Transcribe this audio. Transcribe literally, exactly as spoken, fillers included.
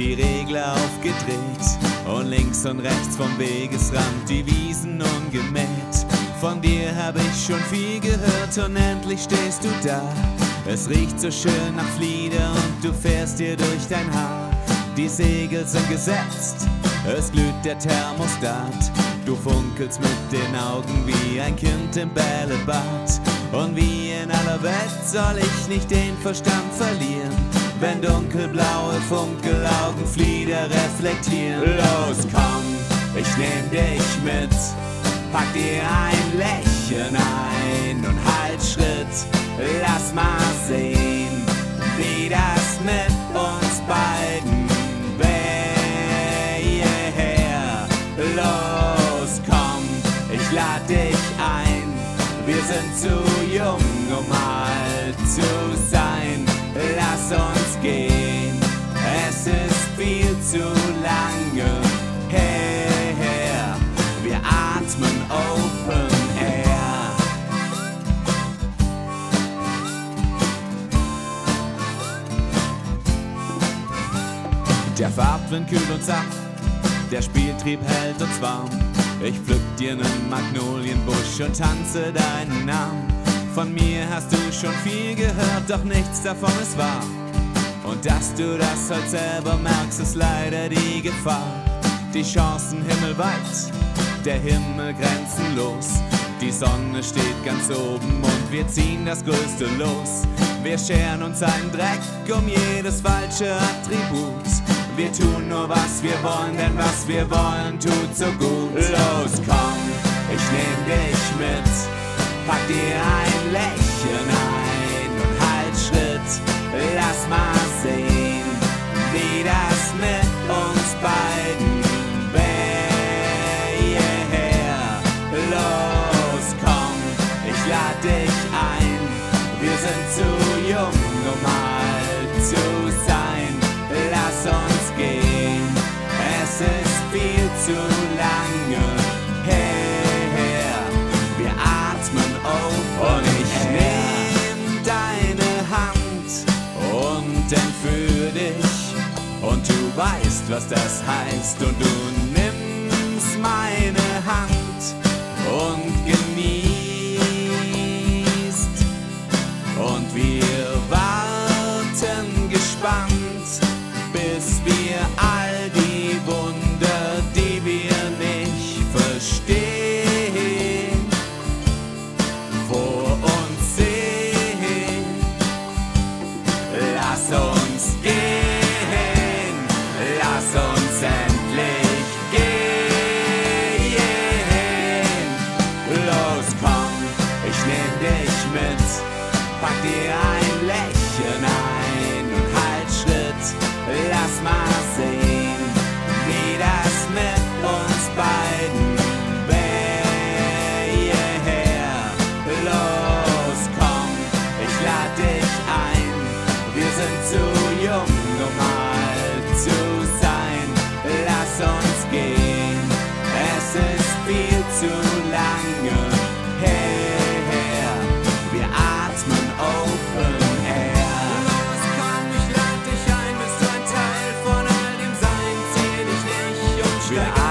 die Regler aufgedreht und links und rechts vom Wegesrand die Wiesen ungemäht. Von dir hab ich schon viel gehört und endlich stehst du da. Es riecht so schön nach Flieder und du fährst dir durch dein Haar. Die Segel sind gesetzt, es glüht der Thermostat. Du funkelst mit den Augen wie ein Kind im Bällebad. Und wie in aller Welt soll ich nicht den Verstand verlieren, wenn dunkelblaue Funkelaugen Flieder reflektieren. Los, komm, ich nehm dich mit, pack dir ein Lächeln ein und halt Schritt. Lass mal sehen, wie das mit uns beiden wäre. Los, komm, ich lad dich ein. Wir sind zu jung, um alt zu sein. Lass uns gehen, es ist viel zu lange her. Wir atmen Open Air. Der Fahrtwind kühlt uns ab, der Spieltrieb hält uns warm. Ich pflück dir nen Magnolienbusch und tanze deinen Namen. Von mir hast du schon viel gehört, doch nichts davon ist wahr. Und dass du das heute selber merkst, ist leider die Gefahr. Die Chancen himmelweit, der Himmel grenzenlos. Die Sonne steht ganz oben und wir ziehen das Größte los. Wir scheren uns einen Dreck um jedes falsche Attribut. Wir tun nur, was wir wollen, denn was wir wollen, tut so gut. Los, komm, ich nehm dich mit, pack dir ein Lächeln ein und halt Schritt. Lass mal sehen, wie das mit uns beiden wäre. Los, komm, ich lad dich ein. Wir sind zu jung, um alt zu sein. Lass uns gehen, es ist viel zu lange her. Wir atmen auf und ich nehm deine Hand und entführ dich. Und du weißt, was das heißt. Und du nimmst meine Hand und genießt. Und wir warten gespannt, bis wir all die Wunder, die wir nicht verstehen, vor uns sehen. Lass uns gehen, lass uns endlich gehen. Los, komm, ich nehm dich mit, pack dir ein Lächeln ein und halt Schritt. Lass mal sehen, wie das mit uns beiden wäre. Los, komm, ich lad dich ein. Wir sind zu jung, um alt zu sein. Lass uns gehen, es ist viel zu lange her. Wir atmen Open Air. Los, komm, ich lad dich ein. Bist du ein Teil von all dem Sein? Zieh dich nicht und steig